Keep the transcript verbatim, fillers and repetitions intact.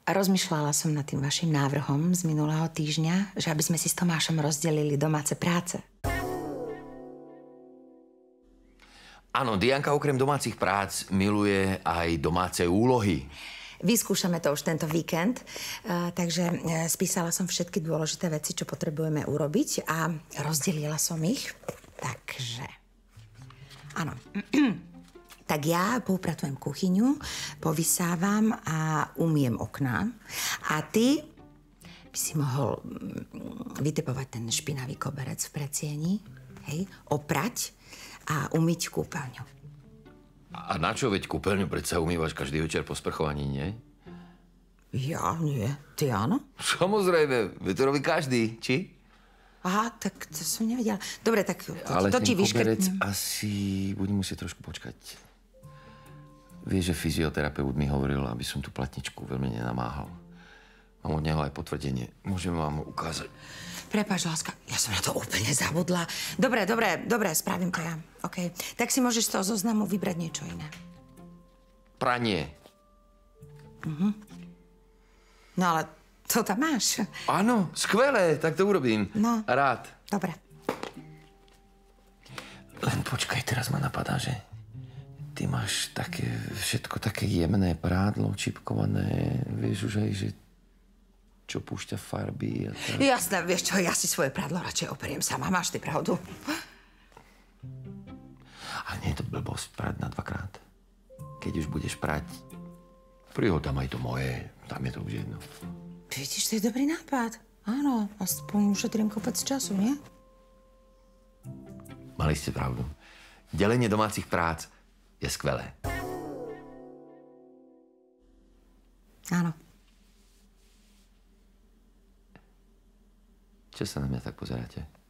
rozmýšľala som nad tým vašim návrhom z minulého týždňa, že aby sme si s Tomášom rozdelili domáce práce. Áno, Dianka okrem domácich prác miluje aj domáce úlohy. Vyskúšame to už tento víkend, uh, takže uh, spísala som všetky dôležité veci, čo potrebujeme urobiť a rozdelila som ich. Takže, áno. Tak ja poupratujem kuchyňu, povysávam a umiem okná. A ty by si mohol vytepovať ten špinavý koberec v predsieni, hej, oprať a umyť kúpeľňu. A na čo, veď kúpeľňu predsa umývaš každý večer po sprchovaní, nie? Ja nie. Ty áno? Samozrejme, veď to robí každý, či? Aha, tak to som nevedela. Dobre, tak to, Ale to ten ti vyškrtnem. koberec asi budem musieť trošku počkať. Vieš, že fyzioterapeut mi hovoril, aby som tú platničku veľmi nenamáhal. Mám od neho aj potvrdenie. Môžem vám ho ukázať. Prepáč, láska, ja som na to úplne zabudla. Dobre, dobre, dobre, spravím to ja. OK. Tak si môžeš z toho zoznamu vybrať niečo iné. Pranie. Mhm. No ale to tam máš. Áno, skvelé, tak to urobím. No. Rád. Dobre. Len počkaj, teraz ma napadá, že ty máš také, všetko také jemné prádlo, čipkované, vieš už aj, že čo púšťa farby a tak. Jasné, vieš čo, ja si svoje prádlo radšej operiem sama, máš ty pravdu. A nie je to blbosť prať na dvakrát. Keď už budeš prať, prihod tam aj to moje, tam je to už jedno. Vidíš, to je dobrý nápad. Áno, aspoň ušetrím kopec času, nie? Mali ste pravdu. Delenie domácich prác je skvelé. Áno. Čo sa na mňa tak pozeráte?